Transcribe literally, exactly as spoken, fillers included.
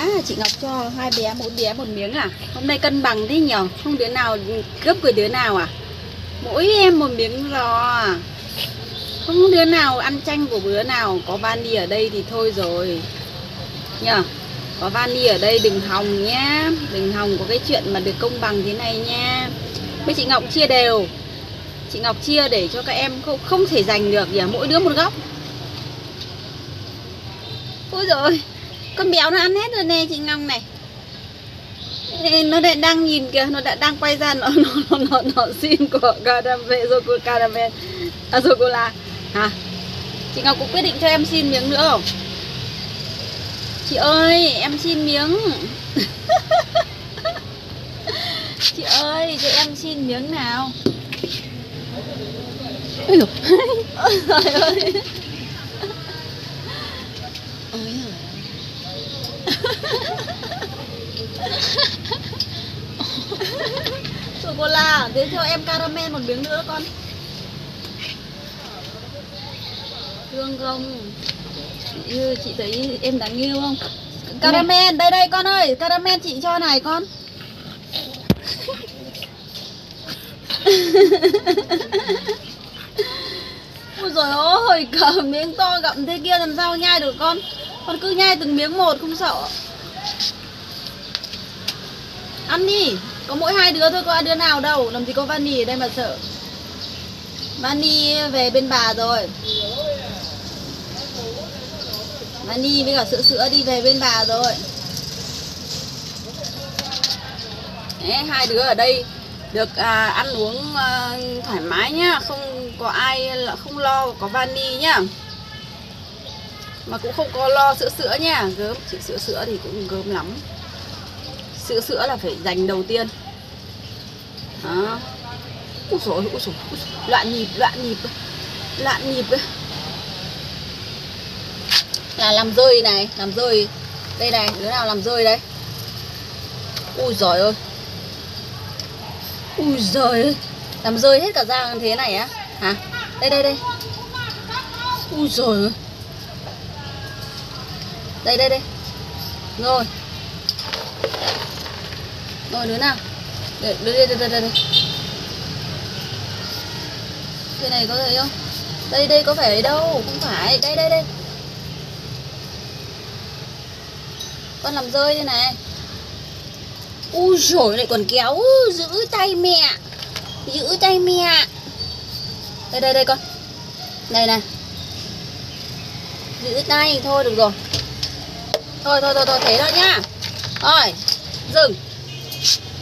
Á, chị Ngọc cho hai bé mỗi bé một miếng à? Hôm nay cân bằng thế nhỉ? Không đứa nào cướp của đứa nào à? Mỗi em một miếng giò à? Không đứa nào ăn chanh của bữa nào. Có vani ở đây thì thôi rồi nhờ. Có vani ở đây đừng hòng nhá. Đừng hòng có cái chuyện mà được công bằng thế này nha. Với chị Ngọc chia đều. Chị Ngọc chia để cho các em không, không thể giành được gì, mỗi đứa một góc. Ôi rồi, con béo nó ăn hết rồi nè chị Ngọc này. Nó lại đang nhìn kìa, nó đã đang quay ra, nó nó nó nó, nó xin của caramel, caramel, à sô cô la hả? Chị Ngọc cũng quyết định cho em xin miếng nữa không? Chị ơi, em xin miếng. Chị ơi, cho em xin miếng nào. Ôi dồi. Trời ơi. Ôi giời. Sô-cô-la, thế cho em caramel một miếng nữa con. Thương không? Chị, chị thấy em đáng yêu không? Caramel, đây đây con ơi, caramel chị cho này con. Ôi dồi ôi, cả miếng to gặm thế kia làm sao nhai được con. Con cứ nhai từng miếng một không sợ. Ăn đi, có mỗi hai đứa thôi, có đứa nào đâu. Làm gì có vani ở đây mà sợ. Vani về bên bà rồi. Vani với cả sữa sữa đi về bên bà rồi. Đấy, hai đứa ở đây được à, ăn uống à, thoải mái nhá. Không có ai là không lo có vani nhá. Mà cũng không có lo sữa sữa nha. Gớm, chị sữa sữa thì cũng gớm lắm. Sữa sữa là phải dành đầu tiên. Đó. Úi dồi, úi dồi, úi dồi. Loạn nhịp, loạn nhịp. Loạn nhịp ấy. Là làm rơi này, làm rơi. Đây này, đứa nào làm rơi đây. Ui giời ơi. Ui giời ơi. Làm rơi hết cả da thế này á. Hả? Đây đây đây. Ui giời ơi. Đây đây đây. Rồi. Rồi đứa nào? Đây đây đây đây đây. Cái này có thấy không? Đây đây có phải đâu, không phải. Đây đây đây. Con làm rơi đây này. Ui dồi, lại còn kéo. Giữ tay mẹ. Giữ tay mẹ. Đây đây đây con. Đây này. Giữ tay, thôi được rồi. Thôi thôi thôi, thôi thế thôi nhá. Thôi, dừng.